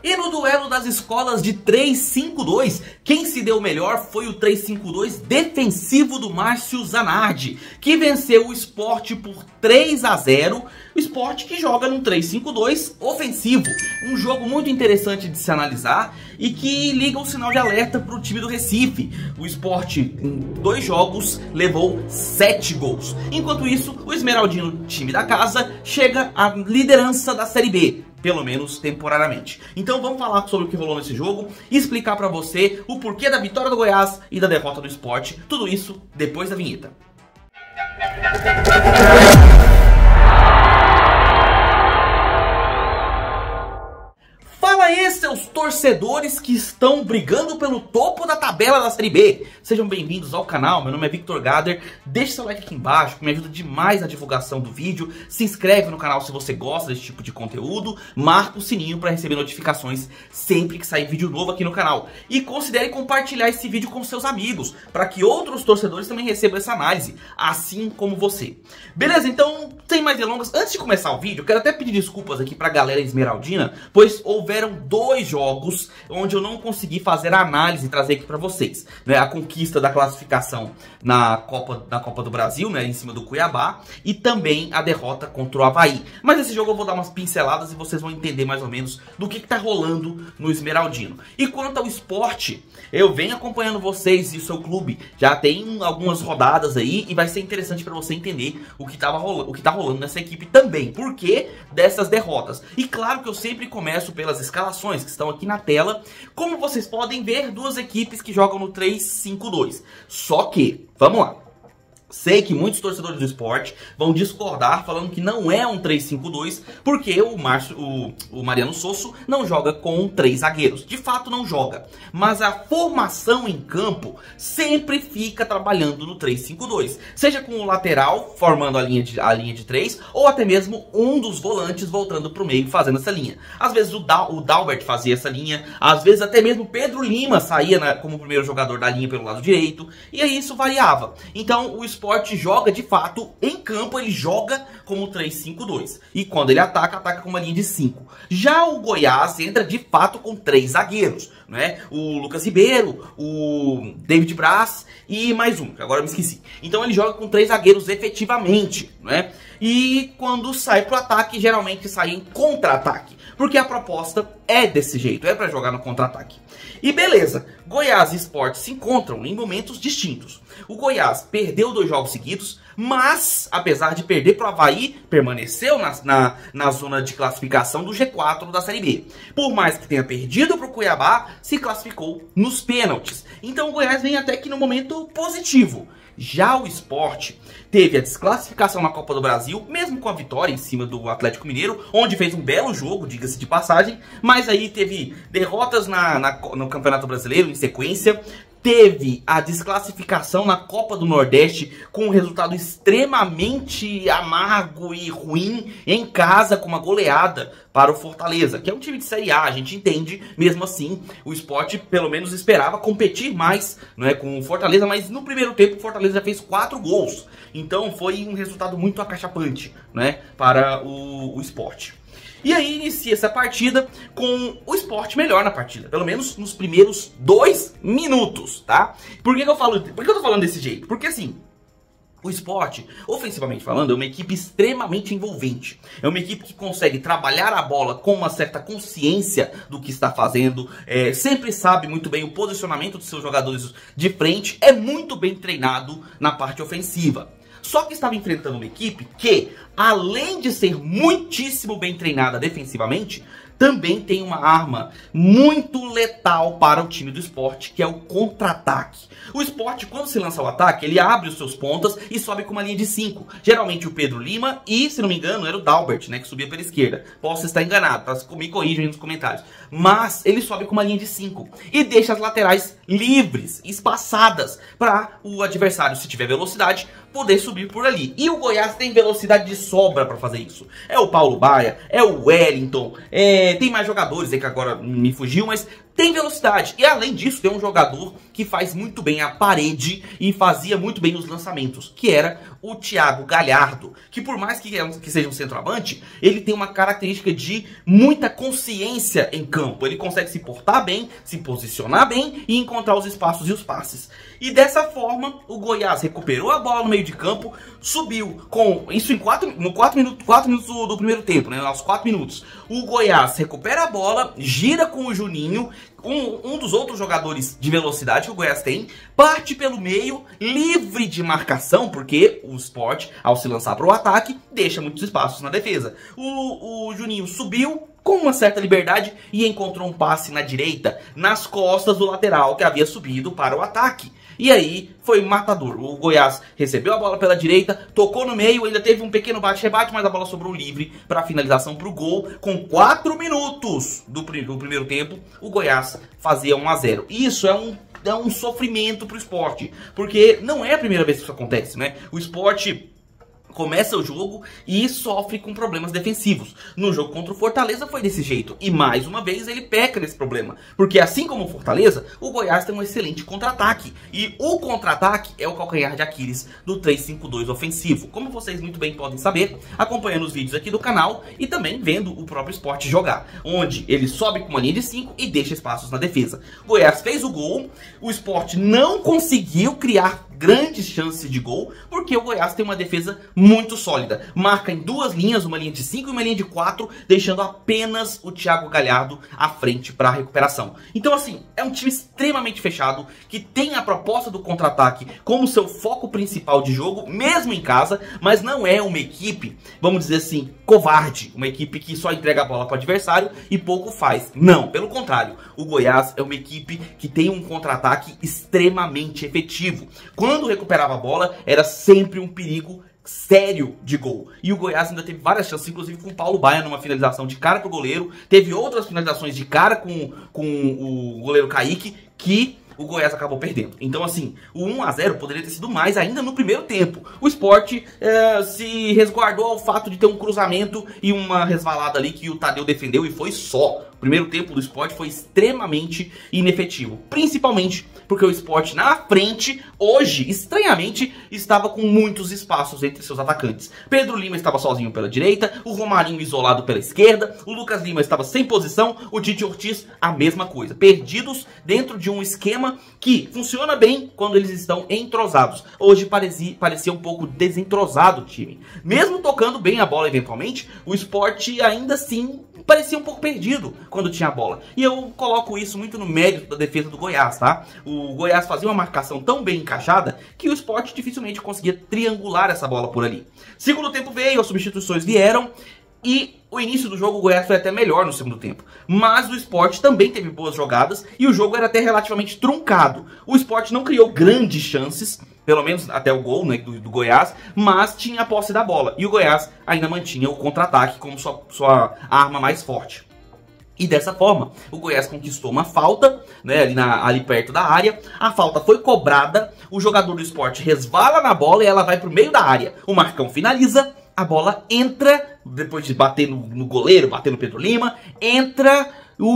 E no duelo das escolas de 3-5-2, quem se deu melhor foi o 3-5-2 defensivo do Márcio Zanardi, que venceu o Sport por 3-0, o Sport que joga num 3-5-2 ofensivo. Um jogo muito interessante de se analisar e que liga um sinal de alerta para o time do Recife. O Sport, em 2 jogos, levou 7 gols. Enquanto isso, o Esmeraldino, time da casa, chega à liderança da Série B, pelo menos temporariamente. Então vamos falar sobre o que rolou nesse jogo e explicar pra você o porquê da vitória do Goiás e da derrota do Sport. Tudo isso depois da vinheta. Fala aí, seus torcedores que estão brigando pelo topo da tabela da Série B. Sejam bem-vindos ao canal, meu nome é Victor Gader. Deixe seu like aqui embaixo, que me ajuda demais na divulgação do vídeo. Se inscreve no canal se você gosta desse tipo de conteúdo. Marca o sininho para receber notificações sempre que sair vídeo novo aqui no canal. E considere compartilhar esse vídeo com seus amigos, para que outros torcedores também recebam essa análise, assim como você. Beleza? Então, sem mais delongas, antes de começar o vídeo, eu quero até pedir desculpas aqui pra galera esmeraldina, pois houveram 2 jogos onde eu não consegui fazer a análise e trazer aqui pra vocês, né? A conquista da classificação na Copa do Brasil, né? Em cima do Cuiabá, e também a derrota contra o Avaí. Mas esse jogo eu vou dar umas pinceladas e vocês vão entender mais ou menos do que tá rolando no Esmeraldino. E quanto ao Sport, eu venho acompanhando vocês e o seu clube já tem algumas rodadas aí, e vai ser interessante pra você entender o que tá rolando nessa equipe também, por que dessas derrotas. E claro que eu sempre começo pelas escalações que estão aqui na tela. Como vocês podem ver, 2 equipes que jogam no 3-5-2. Só que, vamos lá. Sei que muitos torcedores do Sport vão discordar, falando que não é um 3-5-2, porque o Mariano Sosso não joga com 3 zagueiros. De fato não joga, mas a formação em campo sempre fica trabalhando no 3-5-2. Seja com o lateral formando a linha de 3, ou até mesmo um dos volantes voltando para o meio fazendo essa linha. Às vezes o Dalbert fazia essa linha, às vezes até mesmo o Pedro Lima saía como primeiro jogador da linha pelo lado direito, e aí isso variava. Então o Sport joga de fato em campo, ele joga como 3-5-2. E quando ele ataca com uma linha de 5. Já o Goiás entra de fato com 3 zagueiros, né? O Lucas Ribeiro, o David Braz e mais um, que agora eu me esqueci. Então ele joga com 3 zagueiros efetivamente, né? E quando sai pro ataque, geralmente sai em contra-ataque, porque a proposta é desse jeito, é pra jogar no contra-ataque. E beleza, Goiás e Sport se encontram em momentos distintos. O Goiás perdeu 2 jogos seguidos, mas, apesar de perder pro Avaí, permaneceu na zona de classificação do G4 da Série B. Por mais que tenha perdido pro Cuiabá, se classificou nos pênaltis. Então o Goiás vem até que no momento positivo. Já o Sport teve a desclassificação na Copa do Brasil, mesmo com a vitória em cima do Atlético Mineiro, onde fez um belo jogo, diga-se de passagem, mas aí teve derrotas no Campeonato Brasileiro em sequência. Teve a desclassificação na Copa do Nordeste com um resultado extremamente amargo e ruim em casa, com uma goleada para o Fortaleza, que é um time de Série A, a gente entende. Mesmo assim, o Sport pelo menos esperava competir mais, né, com o Fortaleza, mas no primeiro tempo o Fortaleza já fez 4 gols. Então foi um resultado muito acachapante, né, para o Sport. E aí inicia essa partida com o Sport melhor na partida, pelo menos nos primeiros 2 minutos, tá? Por que eu tô falando desse jeito? Porque assim, o Sport, ofensivamente falando, é uma equipe extremamente envolvente. É uma equipe que consegue trabalhar a bola com uma certa consciência do que está fazendo. Sempre sabe muito bem o posicionamento dos seus jogadores de frente. É muito bem treinado na parte ofensiva. Só que estava enfrentando uma equipe que, além de ser muitíssimo bem treinada defensivamente, também tem uma arma muito letal para o time do Sport, que é o contra-ataque. O Sport, quando se lança ao ataque, ele abre os seus pontas e sobe com uma linha de 5. Geralmente o Pedro Lima e, se não me engano, era o Dalbert, né, que subia pela esquerda. Posso estar enganado, me corrijam aí nos comentários. Mas ele sobe com uma linha de 5 e deixa as laterais livres, espaçadas, para o adversário, se tiver velocidade, poder subir por ali. E o Goiás tem velocidade de sobra para fazer isso. É o Paulo Baia, é o Wellington, tem mais jogadores aí que agora me fugiu, mas tem velocidade. E além disso, tem um jogador que faz muito bem a parede e fazia muito bem os lançamentos, que era o Thiago Galhardo, que por mais que seja um centroavante, ele tem uma característica de muita consciência em campo. Ele consegue se portar bem, se posicionar bem e encontrar os espaços e os passes. E dessa forma, o Goiás recuperou a bola no meio de campo, subiu com isso em 4 minutos do primeiro tempo, né? Aos 4 minutos. O Goiás recupera a bola, gira com o Juninho, um dos outros jogadores de velocidade que o Goiás tem, parte pelo meio, livre de marcação, porque o Sport, ao se lançar para o ataque, deixa muitos espaços na defesa. O Juninho subiu com uma certa liberdade e encontrou um passe na direita, nas costas do lateral que havia subido para o ataque. E aí foi matador. O Goiás recebeu a bola pela direita, tocou no meio, ainda teve um pequeno bate-rebate, mas a bola sobrou livre para a finalização para o gol. Com 4 minutos do primeiro tempo, o Goiás fazia 1 a 0. Isso é um sofrimento para o Sport, porque não é a primeira vez que isso acontece, né? O Sport começa o jogo e sofre com problemas defensivos. No jogo contra o Fortaleza foi desse jeito. E mais uma vez ele peca nesse problema. Porque assim como o Fortaleza, o Goiás tem um excelente contra-ataque. E o contra-ataque é o calcanhar de Aquiles do 3-5-2 ofensivo. Como vocês muito bem podem saber, acompanhando os vídeos aqui do canal e também vendo o próprio Sport jogar. Onde ele sobe com uma linha de 5 e deixa espaços na defesa. O Goiás fez o gol, o Sport não conseguiu criar grandes chances de gol, porque o Goiás tem uma defesa muito sólida. Marca em 2 linhas, uma linha de 5 e uma linha de 4, deixando apenas o Thiago Galhardo à frente para a recuperação. Então assim, é um time extremamente fechado, que tem a proposta do contra-ataque como seu foco principal de jogo, mesmo em casa, mas não é uma equipe, vamos dizer assim, covarde, uma equipe que só entrega a bola para o adversário e pouco faz. Não, pelo contrário, o Goiás é uma equipe que tem um contra-ataque extremamente efetivo. Quando recuperava a bola, era sempre um perigo sério de gol. E o Goiás ainda teve várias chances, inclusive com o Paulo Baia numa finalização de cara pro goleiro. Teve outras finalizações de cara com o goleiro Kaique, que o Goiás acabou perdendo. Então assim, o 1 a 0 poderia ter sido mais ainda no primeiro tempo. O Sport se resguardou ao fato de ter um cruzamento e uma resvalada ali que o Tadeu defendeu e foi só. O primeiro tempo do Sport foi extremamente inefetivo. Principalmente porque o Sport na frente, hoje, estranhamente, estava com muitos espaços entre seus atacantes. Pedro Lima estava sozinho pela direita, o Romarinho isolado pela esquerda, o Lucas Lima estava sem posição, o Tite Ortiz a mesma coisa. Perdidos dentro de um esquema que funciona bem quando eles estão entrosados. Hoje parecia um pouco desentrosado o time. Mesmo tocando bem a bola eventualmente, o Sport ainda assim parecia um pouco perdido quando tinha a bola. E eu coloco isso muito no mérito da defesa do Goiás, tá? O Goiás fazia uma marcação tão bem encaixada que o Sport dificilmente conseguia triangular essa bola por ali. Segundo tempo veio, as substituições vieram e o início do jogo o Goiás foi até melhor no segundo tempo. Mas o Sport também teve boas jogadas e o jogo era até relativamente truncado. O Sport não criou grandes chances, pelo menos até o gol, né, do Goiás, mas tinha a posse da bola. E o Goiás ainda mantinha o contra-ataque como sua arma mais forte. E dessa forma, o Goiás conquistou uma falta, né, ali perto da área. A falta foi cobrada, o jogador do Sport resvala na bola e ela vai para o meio da área. O Marcão finaliza, a bola entra, depois de bater no goleiro, bater no Pedro Lima, entra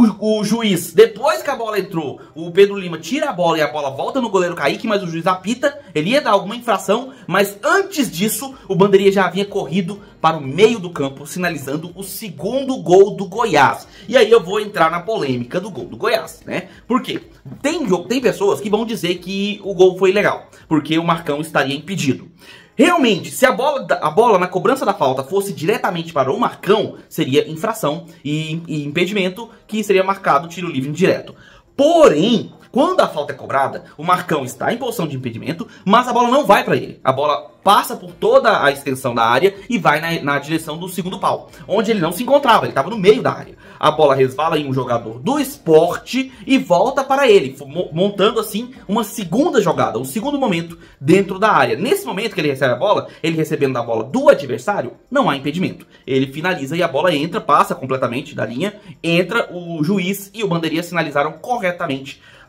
o juiz. Depois que a bola entrou, o Pedro Lima tira a bola e a bola volta no goleiro Kaique, mas o juiz apita, ele ia dar alguma infração, mas antes disso, o bandeirinha já havia corrido para o meio do campo, sinalizando o segundo gol do Goiás. E aí eu vou entrar na polêmica do gol do Goiás, né? Por quê? Tem pessoas que vão dizer que o gol foi ilegal, porque o Marcão estaria impedido. Realmente, se a bola na cobrança da falta fosse diretamente para o Marcão, seria infração e impedimento, que seria marcado tiro livre indireto. Porém, quando a falta é cobrada, o Marcão está em posição de impedimento, mas a bola não vai para ele. A bola passa por toda a extensão da área e vai na direção do segundo pau, onde ele não se encontrava, ele estava no meio da área. A bola resvala em um jogador do Sport e volta para ele, montando assim uma segunda jogada, um segundo momento dentro da área. Nesse momento que ele recebe a bola, ele recebendo a bola do adversário, não há impedimento. Ele finaliza e a bola entra, passa completamente da linha, entra o juiz e o bandeirinha sinalizaram corretamente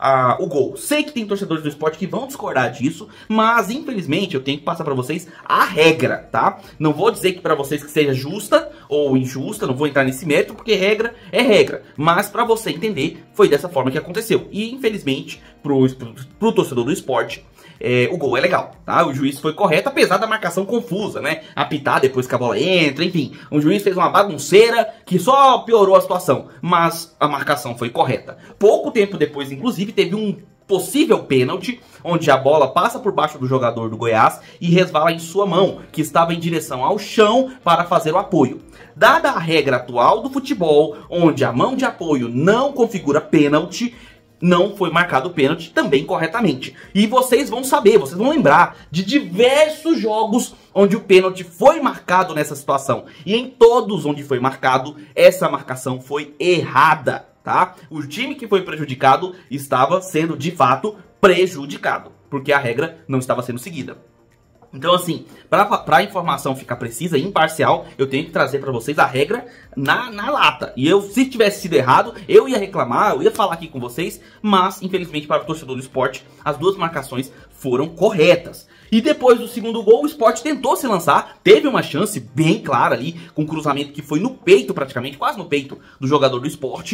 o gol. Sei que tem torcedores do Sport que vão discordar disso, mas infelizmente eu tenho que passar pra vocês a regra, tá? Não vou dizer que pra vocês que seja justa ou injusta, não vou entrar nesse mérito, porque regra é regra. Mas pra você entender, foi dessa forma que aconteceu. E infelizmente, pro torcedor do Sport, o gol é legal, tá? O juiz foi correto, apesar da marcação confusa, né? Apitar depois que a bola entra, enfim. O juiz fez uma bagunceira que só piorou a situação, mas a marcação foi correta. Pouco tempo depois, inclusive, teve um possível pênalti, onde a bola passa por baixo do jogador do Goiás e resvala em sua mão, que estava em direção ao chão para fazer o apoio. Dada a regra atual do futebol, onde a mão de apoio não configura pênalti, não foi marcado o pênalti também corretamente. E vocês vão saber, vocês vão lembrar de diversos jogos onde o pênalti foi marcado nessa situação. E em todos onde foi marcado, essa marcação foi errada, tá? O time que foi prejudicado estava sendo, de fato, prejudicado, porque a regra não estava sendo seguida. Então, assim, para a informação ficar precisa e imparcial, eu tenho que trazer para vocês a regra na lata. E se tivesse sido errado, eu ia reclamar, eu ia falar aqui com vocês, mas, infelizmente, para o torcedor do Sport, as duas marcações foram corretas. E depois do segundo gol, o Sport tentou se lançar, teve uma chance bem clara ali, com um cruzamento que foi no peito praticamente, quase no peito do jogador do Sport.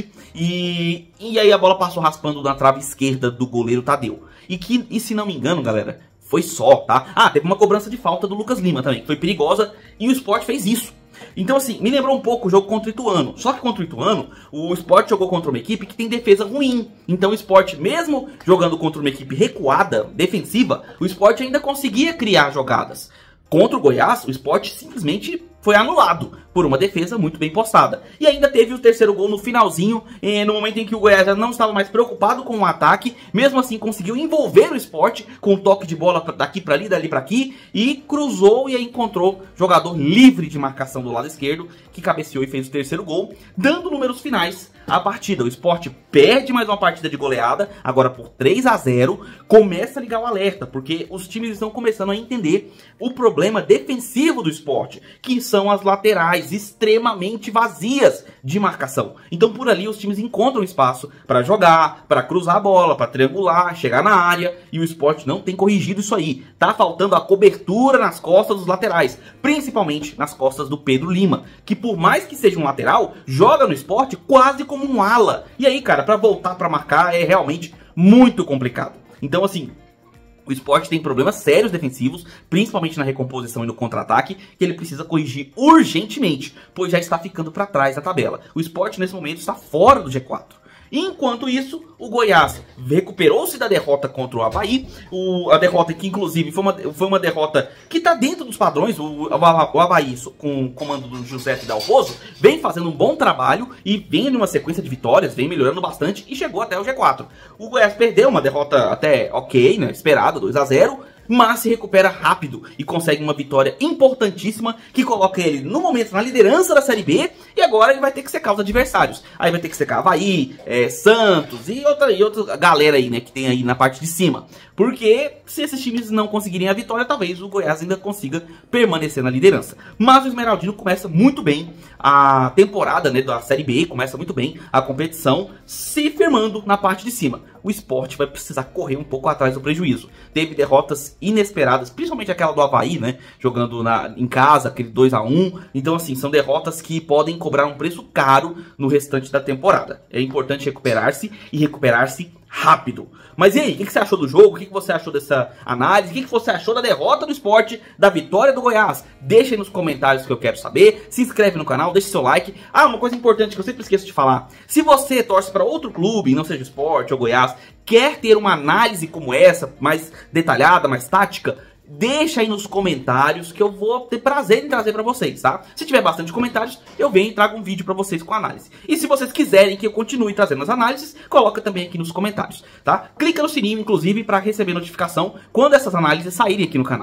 E aí a bola passou raspando na trave esquerda do goleiro Tadeu. E se não me engano, galera, foi só, tá? Teve uma cobrança de falta do Lucas Lima também, que foi perigosa, e o Sport fez isso. Então, assim, me lembrou um pouco o jogo contra o Ituano. Só que contra o Ituano, o Sport jogou contra uma equipe que tem defesa ruim. Então o Sport, mesmo jogando contra uma equipe recuada, defensiva, o Sport ainda conseguia criar jogadas. Contra o Goiás, o Sport simplesmente foi anulado por uma defesa muito bem postada. E ainda teve o terceiro gol no finalzinho, no momento em que o Goiás já não estava mais preocupado com o ataque. Mesmo assim, conseguiu envolver o Sport com um toque de bola daqui para ali, dali para aqui, e cruzou e aí encontrou jogador livre de marcação do lado esquerdo, que cabeceou e fez o terceiro gol, dando números finais à partida. O Sport perde mais uma partida de goleada, agora por 3-0, começa a ligar o alerta, porque os times estão começando a entender o problema defensivo do Sport, que são as laterais extremamente vazias de marcação. Então por ali os times encontram espaço para jogar, para cruzar a bola, para triangular, chegar na área, e o Sport não tem corrigido isso aí. Tá faltando a cobertura nas costas dos laterais, principalmente nas costas do Pedro Lima, que por mais que seja um lateral, joga no Sport quase como um ala. E aí, cara, para voltar para marcar é realmente muito complicado. Então, assim, o Sport tem problemas sérios defensivos, principalmente na recomposição e no contra-ataque, que ele precisa corrigir urgentemente, pois já está ficando para trás da tabela. O Sport, nesse momento, está fora do G4. Enquanto isso, o Goiás recuperou-se da derrota contra o Avaí, a derrota que inclusive foi uma derrota que está dentro dos padrões. O Avaí, com o comando do José Dalpozo, vem fazendo um bom trabalho e vem numa sequência de vitórias, vem melhorando bastante e chegou até o G4. O Goiás perdeu uma derrota até ok, né, esperada, 2-0, mas se recupera rápido e consegue uma vitória importantíssima que coloca ele no momento na liderança da Série B, e agora ele vai ter que secar os adversários. Aí vai ter que secar Avaí, Santos e outra galera aí, né, que tem aí na parte de cima. Porque se esses times não conseguirem a vitória, talvez o Goiás ainda consiga permanecer na liderança. Mas o Esmeraldino começa muito bem a temporada, né, da Série B, começa muito bem a competição, se firmando na parte de cima. O Sport vai precisar correr um pouco atrás do prejuízo. Teve derrotas inesperadas, principalmente aquela do Avaí, né, jogando em casa, aquele 2-1. Então, assim, são derrotas que podem cobrar um preço caro no restante da temporada. É importante recuperar-se e recuperar-se rápido. Mas e aí, o que você achou do jogo? O que você achou dessa análise? O que você achou da derrota do Sport, da vitória do Goiás? Deixa aí nos comentários que eu quero saber. Se inscreve no canal, deixa seu like. Uma coisa importante que eu sempre esqueço de falar. Se você torce para outro clube, não seja Sport ou Goiás, quer ter uma análise como essa, mais detalhada, mais tática, deixa aí nos comentários que eu vou ter prazer em trazer pra vocês, tá? Se tiver bastante comentários, eu venho e trago um vídeo pra vocês com análise. E se vocês quiserem que eu continue trazendo as análises, coloca também aqui nos comentários, tá? Clica no sininho, inclusive, pra receber notificação quando essas análises saírem aqui no canal.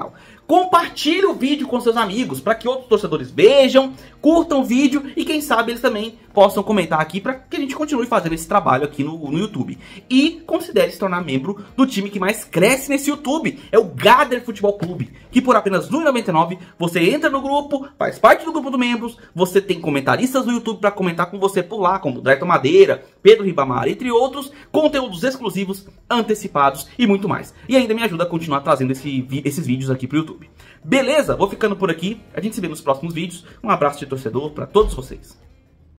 compartilhe o vídeo com seus amigos, para que outros torcedores vejam, curtam o vídeo e quem sabe eles também possam comentar aqui para que a gente continue fazendo esse trabalho aqui no YouTube. E considere se tornar membro do time que mais cresce nesse YouTube, é o Gader Futebol Clube, que por apenas R$ 1,99 você entra no grupo, faz parte do grupo dos membros, você tem comentaristas no YouTube para comentar com você por lá, como Drayton Madeira, Pedro Ribamar, entre outros, conteúdos exclusivos, antecipados e muito mais. E ainda me ajuda a continuar trazendo esses vídeos aqui pro YouTube. Beleza? Vou ficando por aqui, a gente se vê nos próximos vídeos. Um abraço de torcedor para todos vocês.